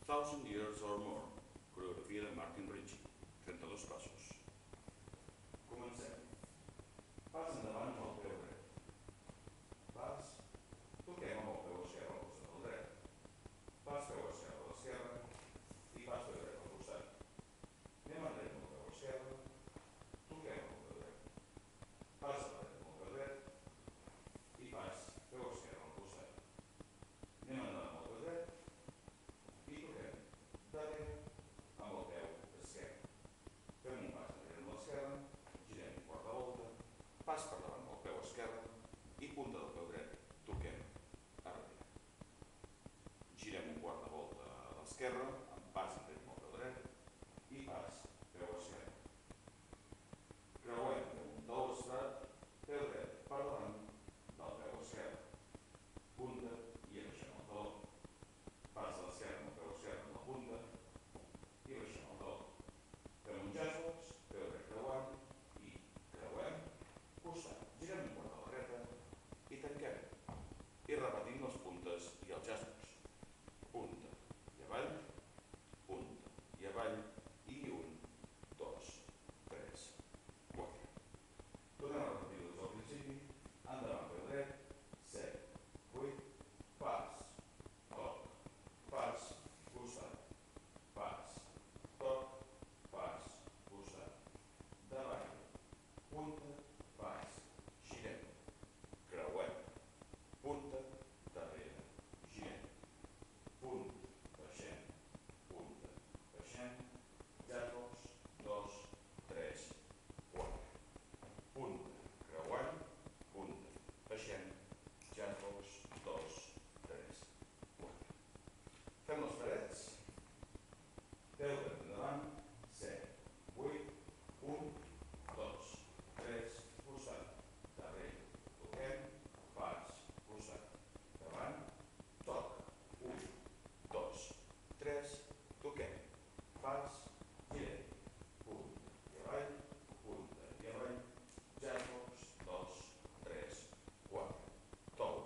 Thousand Years or More, coreografia de Martin Ritchie, 32 passos. Comencem. Pas endavant amb el peu dret. Pas, toquem amb el peu esquerre al costat del dret. Pas peu esquerre a l'esquerra i pas peu dret al costat. Anem enrere amb el peu esquerre, toquem amb el peu dret. Pas a la dreta amb el peu dret i pas peu esquerre al costat. Anem endavant amb el peu dret i toquem darrere amb el peu esquerre. Fem un pas enrere amb l'esquerra, girem un quart de volta, pas per davant amb el peu esquerre i punta del peu dret, toquem a darrere. Girem un quart de volta a l'esquerra, amb pas enrere amb el peu dret i pas peu esquerre. Creuem, fem un taló estret, peu dret per davant del peu esquerre. Punta i abaixem el taló. Pas a l'esquerra amb el peu esquerre amb la punta i baixem el taló. Fem un jazz-box, peu dret creuant i creuem, costat. Girem un quart a la dreta i tanquem. I repetim les puntes i el jazz-box. Punta i avall, punta i avall i 1, 2, 3, 4. Tornem a repetir des del principi. Endavant, peu dret, 7, 8, pas, toc, pas, costat, pas, toc, pas, costat, davall, punta, pas, girem, creuem, punta, darrere, girem, punta, baixem, jazz-box, 2, 3, 4. Punta, creuant, punta, baixem, jazz-box, 2, 3, 4. Fem les parets. Peu dret endavant, 7, 8, 1, 2, 3, costat, darrere, toquem, pas, costat, davant, toc, 1, 2, 3, toquem, pas, girem, punta i avall, jazz-box, 2, 3, 4. Tou,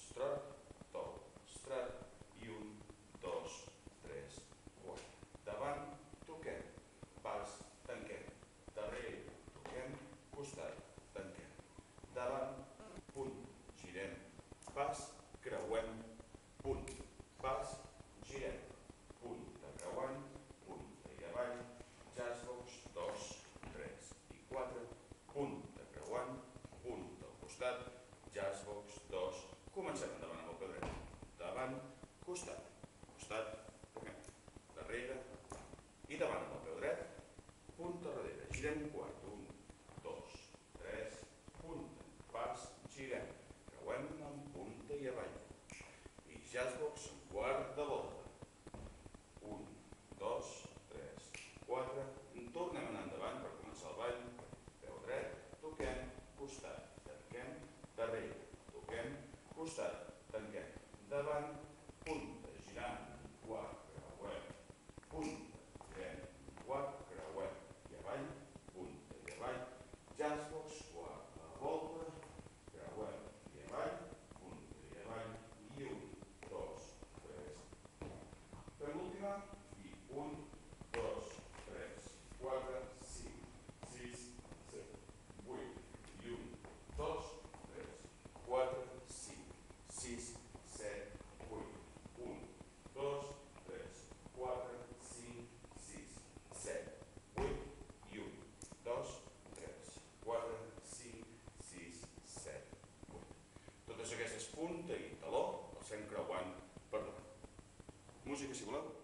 estret, i 1, 2, 3, 4. Davant, toquem, pas, tanquem, darrere, toquem, costat, tanquem, davant, punt, girem, pas, creuem, punt, pas, girem, punta, creuant, punta i avall, jazz-box, 2, 3 i 4, punta, creuant, punta al costat, jazz-box, 2, comencem endavant amb el peu dret, davant, costat, toquem, darrere i davant amb el peu dret, punta darrere, girem un quart, 1, 2, 3, punta, pas, girem, creuem amb punta i avall, i jazz-box un quart de volta, 1, 2, 3, 4, tornem a anar endavant per començar el ball, peu dret, toquem, costat, tanquem, darrere, toquem, costat, tanquem, davant, punta, girant, quart, creuem, punta, girem, quart, creuem, i avall, punta i avall, jazz-box, quart de volta, creuem i avall, punta i avall, i 1, 2, 3, 4. Fem l'última, i 1, 2, 3, 4, 5, 6, 7, 8, i 1, 2, 3, 4, 5, 6, 7, 8, 1, 2, 3, 4, 5, 6, 7, 8, i 1, 2, 3, 4, 5, 6, 7, 8. Totes aquestes punta i taló els fem creuant per davant. Música, si voleu.